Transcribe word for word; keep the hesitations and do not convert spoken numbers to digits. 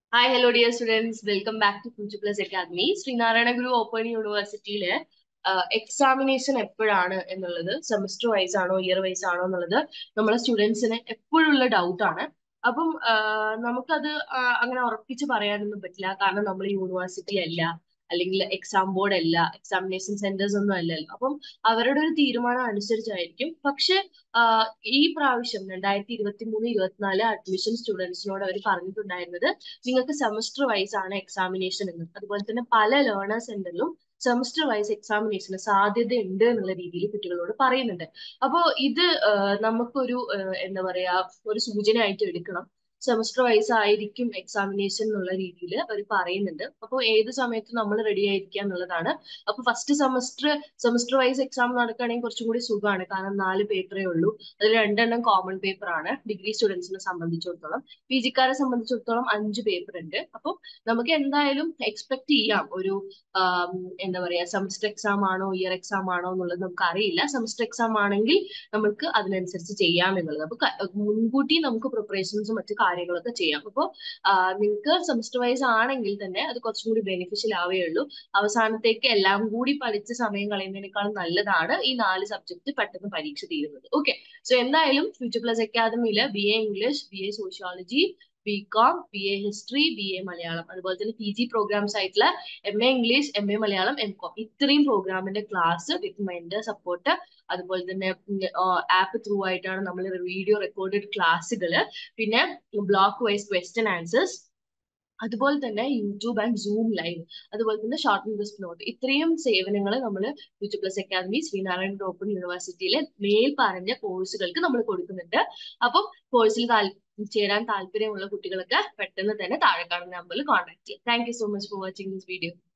Hi, hello, dear students. Welcome back to Future Plus Academy. Srinarayana Guru Open യൂണിവേഴ്സിറ്റിയിലെ examination എപ്പോഴാണ് എന്നുള്ളത് semester wise ആണോ year wise ആണോ എന്നുള്ളത് നമ്മളെ സ്റ്റുഡൻസിന് എപ്പോഴുള്ള ഡൗട്ട് ആണ്. അപ്പം ആഹ് നമുക്കത് ആഹ് അങ്ങനെ ഉറപ്പിച്ച് പറയാനൊന്നും പറ്റില്ല. കാരണം നമ്മൾ യൂണിവേഴ്സിറ്റി അല്ല, അല്ലെങ്കിൽ എക്സാം ബോർഡ് അല്ല, എക്സാമിനേഷൻ സെന്റേഴ്സ് ഒന്നും അല്ലല്ലോ. അപ്പം അവരുടെ ഒരു തീരുമാനം അനുസരിച്ചായിരിക്കും. പക്ഷെ ആഹ് ഈ പ്രാവശ്യം രണ്ടായിരത്തി ഇരുപത്തി മൂന്ന് ഇരുപത്തിനാല് അഡ്മിഷൻ സ്റ്റുഡൻസിനോട് അവർ പറഞ്ഞിട്ടുണ്ടായിരുന്നത് നിങ്ങൾക്ക് സെമസ്റ്റർ വൈസ് ആണ് എക്സാമിനേഷൻ എന്ന്. അതുപോലെ തന്നെ പല ലേണേഴ്സ് സെന്ററിലും സെമസ്റ്റർ വൈസ് എക്സാമിനേഷന് സാധ്യത ഉണ്ട് എന്നുള്ള രീതിയിൽ കുട്ടികളോട് പറയുന്നുണ്ട്. അപ്പോൾ ഇത് ആഹ് നമുക്കൊരു ആഹ് എന്താ പറയാ ഒരു സൂചനയായിട്ട് എടുക്കണം. സെമസ്റ്റർ വൈസ് ആയിരിക്കും എക്സാമിനേഷൻ എന്നുള്ള രീതിയിൽ അവർ പറയുന്നുണ്ട്. അപ്പോൾ ഏത് സമയത്ത് നമ്മൾ റെഡി ആയിരിക്കുക എന്നുള്ളതാണ്. അപ്പൊ first semester semester wise exam നടക്കുകയാണെങ്കിൽ കുറച്ചും കൂടി സുഖമാണ്. കാരണം നാല് പേപ്പറേ ഉള്ളൂ. അതിൽ രണ്ടെണ്ണം കോമൺ പേപ്പർ ആണ് ഡിഗ്രി സ്റ്റുഡൻസിനെ സംബന്ധിച്ചിടത്തോളം. പി ജിക്കാരെ സംബന്ധിച്ചിടത്തോളം അഞ്ച് പേപ്പർ ഉണ്ട്. അപ്പം നമുക്ക് എന്തായാലും എക്സ്പെക്ട് ചെയ്യാം ഒരു ആം, എന്താ പറയാ സെമസ്റ്റർ എക്സാം ആണോ ഇയർ എക്സാം ആണോ എന്നുള്ളത് നമുക്ക് അറിയില്ല. സെമസ്റ്റർ എക്സാം ആണെങ്കിൽ നമുക്ക് അതിനനുസരിച്ച് ചെയ്യാം എന്നുള്ളത്. അപ്പൊ ക- മുൻകൂട്ടി നമുക്ക് പ്രിപ്പറേഷൻസും മറ്റു കാര്യങ്ങളൊക്കെ ചെയ്യാം. അപ്പോൾ നിങ്ങൾക്ക് സെമസ്റ്റർ വൈസ് ആണെങ്കിൽ തന്നെ അത് കുറച്ചും കൂടി ബെനിഫിഷ്യൽ ആവുകയുള്ളൂ. അവസാനത്തേക്ക് എല്ലാം കൂടി പഠിച്ച് സമയം കളയുന്നതിനേക്കാളും നല്ലതാണ് ഈ നാല് സബ്ജക്ട് പെട്ടെന്ന് പരീക്ഷ തീരുന്നത്. ഓക്കെ, സോ എന്തായാലും ഫ്യൂച്ചർ പ്ലസ് അക്കാദമിയില് B A English, B A sociology, B com, B A history, B A Malayalam, അതുപോലെ തന്നെ പി ജി പ്രോഗ്രാംസ് ആയിട്ടുള്ള M A English, M A Malayalam, M com, ഇത്രയും പ്രോഗ്രാമിന്റെ ക്ലാസ് വിത്ത് മെന്റർ സപ്പോർട്ട്, അതുപോലെ തന്നെ app through ആയിട്ടാണ് നമ്മൾ വീഡിയോ റെക്കോർഡഡ് ക്ലാസ്സുകള്, പിന്നെ ബ്ലോക്ക് വൈസ് ക്വസ്റ്റ്യൻ ആൻസേഴ്സ്, അതുപോലെ തന്നെ യൂട്യൂബ് ആൻഡ് സൂം ലൈവ്, അതുപോലെ തന്നെ ഷോർട്ട് ഇൻവെസ്റ്റ് നോട്ട്, ഇത്രയും സേവനങ്ങൾ നമ്മൾ future plus academy Srinarayana open യൂണിവേഴ്സിറ്റിയിലെ മേൽ പറഞ്ഞ കോഴ്സുകൾക്ക് നമ്മൾ കൊടുക്കുന്നുണ്ട്. അപ്പം കോഴ്സിൽ ചേരാൻ താല്പര്യമുള്ള കുട്ടികളൊക്കെ പെട്ടെന്ന് തന്നെ താഴെ കാണുന്ന നമ്പറിൽ കോൺടാക്ട് ചെയ്യാം. Thank you so much for watching this video.